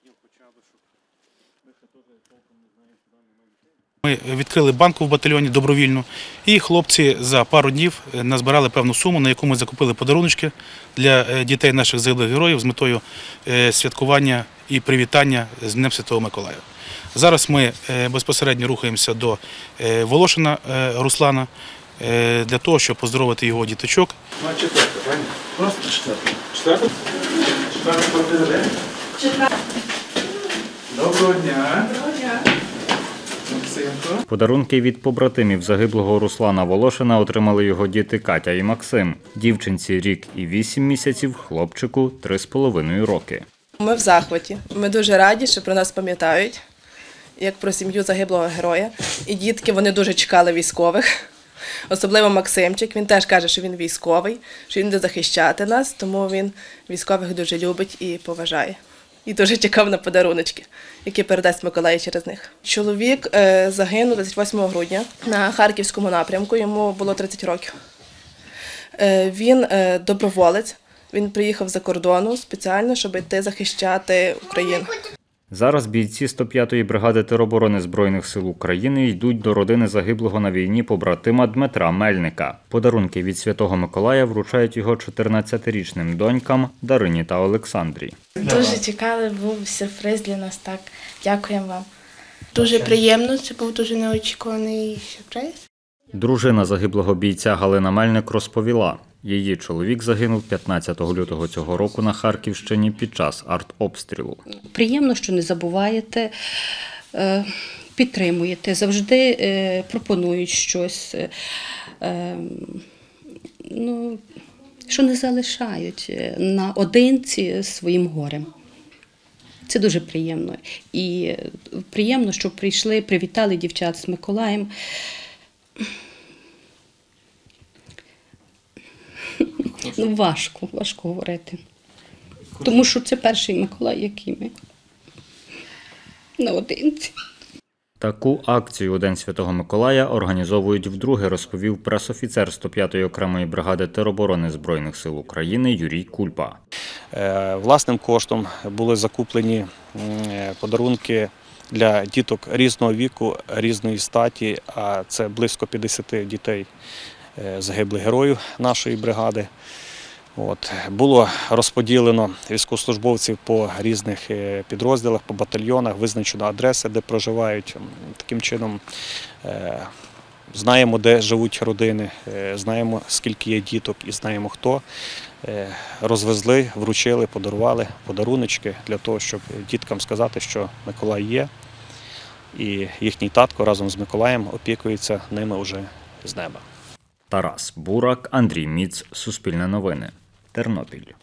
Ми відкрили банку в батальйоні добровільну, і хлопці за пару днів назбирали певну суму, на яку ми закупили подарунки для дітей наших загиблих героїв з метою святкування і привітання з Днем Святого Миколая. Зараз ми безпосередньо рухаємося до Волошина Руслана для того, щоб поздоровити його діточок. Четверта, правильно? Просто четверта. Четверта? Четверта квартира де? Четверта. Доброго дня. Доброго дня. Подарунки від побратимів загиблого Руслана Волошина отримали його діти Катя і Максим. Дівчинці рік і 8 місяців, хлопчику 3,5 роки. Ми в захваті. Ми дуже раді, що про нас пам'ятають, як про сім'ю загиблого героя. І дітки, вони дуже чекали військових. Особливо Максимчик, він теж каже, що він військовий, що він буде захищати нас, тому він військових дуже любить і поважає. І дуже чекав на подаруночки, які передасть Миколай через них. Чоловік загинув 28 грудня на Харківському напрямку, йому було 30 років. Він доброволець, він приїхав з-за кордону спеціально, щоб йти захищати Україну. Зараз бійці 105-ї бригади тероборони Збройних сил України йдуть до родини загиблого на війні побратима Дмитра Мельника. Подарунки від Святого Миколая вручають його 14-річним донькам Дарині та Олександрі. Дуже чекали, був сюрприз для нас, так. Дякуємо вам. Дуже приємно, це був дуже неочікуваний сюрприз. Дружина загиблого бійця Галина Мельник розповіла, її чоловік загинув 15 лютого цього року на Харківщині під час артобстрілу. Приємно, що не забуваєте, підтримуєте, завжди пропонують щось, що не залишають наодинці своїм горем. Це дуже приємно. І приємно, що прийшли, привітали дівчат з Миколаєм. Важко говорити. Тому що це перший Миколай, який ми наодинці. Таку акцію у День Святого Миколая організовують вдруге, розповів пресофіцер 105-ї окремої бригади тероборони Збройних сил України Юрій Кульпа. Власним коштом були закуплені подарунки для діток різного віку, різної статі, а це близько 50 дітей загиблих героїв нашої бригади. Було розподілено військовослужбовців по різних підрозділах, по батальйонах, визначено адреси, де проживають. Таким чином знаємо, де живуть родини, знаємо, скільки є діток і знаємо, хто. Розвезли, вручили, подарували подаруночки для того, щоб діткам сказати, що Миколай є. І їхній татко разом з Миколаєм опікується ними вже з неба. Тарас Бурак, Андрій Міц, Суспільне новини, Тернопіль.